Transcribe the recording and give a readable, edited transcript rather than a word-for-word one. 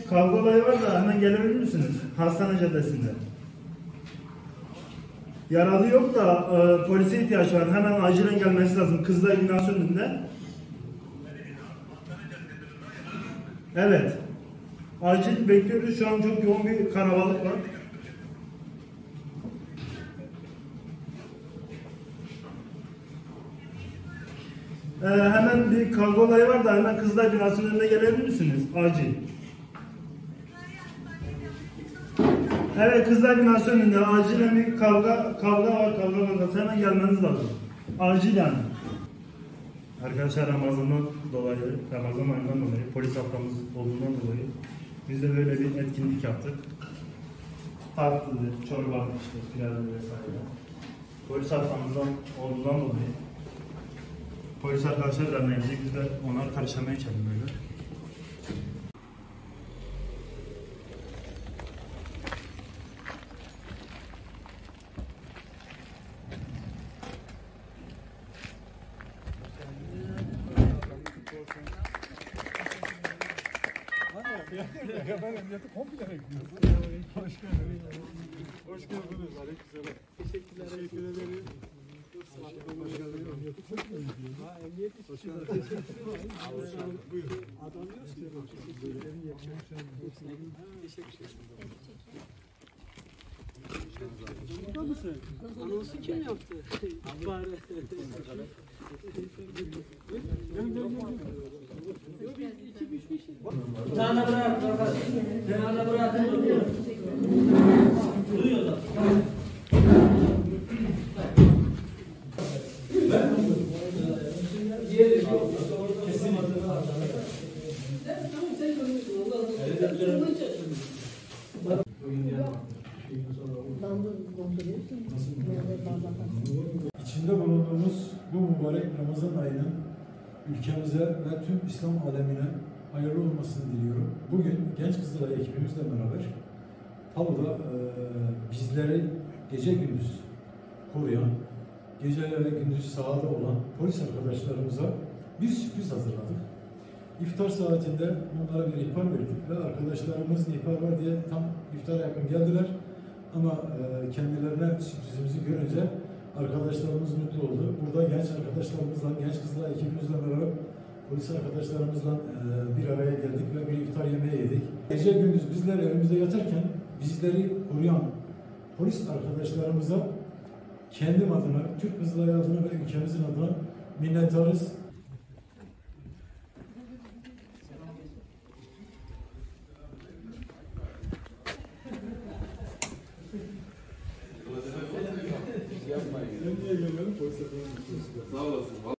kavga olayı var da hemen gelebilir misiniz? Hastane Caddesi'nde. Yaralı yok da polise ihtiyaç var. Hemen acilen gelmesi lazım. Kızılay binası önünde. Evet. Acil bekliyoruz. Şu an çok yoğun bir kalabalık var. Hemen bir kavga olayı var da hemen Kızılay binasının önüne gelebilir misiniz? Acil. Evet, Kızılay binası önünde acilen bir kavga var, kavga vakası, hemen gelmeniz lazım. Acil yani. Arkadaşlar Ramazan ayından dolayı, polis haftamız olduğundan dolayı biz de böyle bir etkinlik yaptık. Tatlıdır, çorba, işte pilav vesaire. Polis haftamızdan olduğundan dolayı polis arkadaşlar derneğimizde biz de ona karışmaya içelim böyle. Emniyeti komple bekliyoruz. Hoş geldiniz. Hoş geldiniz. Aleykümselam. Teşekkür ederim. Hoş geldiniz. Emniyeti çok mu bekliyoruz? Emniyet hoş geldiniz. Buyurun. Adamlıyoruz ki. Teşekkür ederim. Burada mısın? Anonsu kim yaptı? Bari. Bir tane bırak. Bir tane bırak. Duyuyor da. İçinde bulunduğumuz bu mübarek Ramazan ayının ülkemize ve tüm İslam alemine hayırlı olmasını diliyorum. Bugün Genç Kızılay ekibimizle beraber Palu'da bizleri gece gündüz koruyan, gece ve gündüz sahada olan polis arkadaşlarımıza bir sürpriz hazırladık. İftar saatinde onlara bir ihbar verdik ve arkadaşlarımız ihbar var diye tam iftara yakın geldiler. Ama kendilerine sürprizimizi görünce arkadaşlarımız mutlu oldu. Burada genç arkadaşlarımızla, genç Kızılay ekibimizle beraber polis arkadaşlarımızla bir araya geldik ve bir iftar yemeği yedik. Gece gündüz bizler evimizde yatarken bizleri koruyan polis arkadaşlarımıza kendim adına, Türk Kızılay adına ve ülkemizin adına minnettarız. Yapmayın. Ben niye geliyorum? Polise falan. Sağ olasın.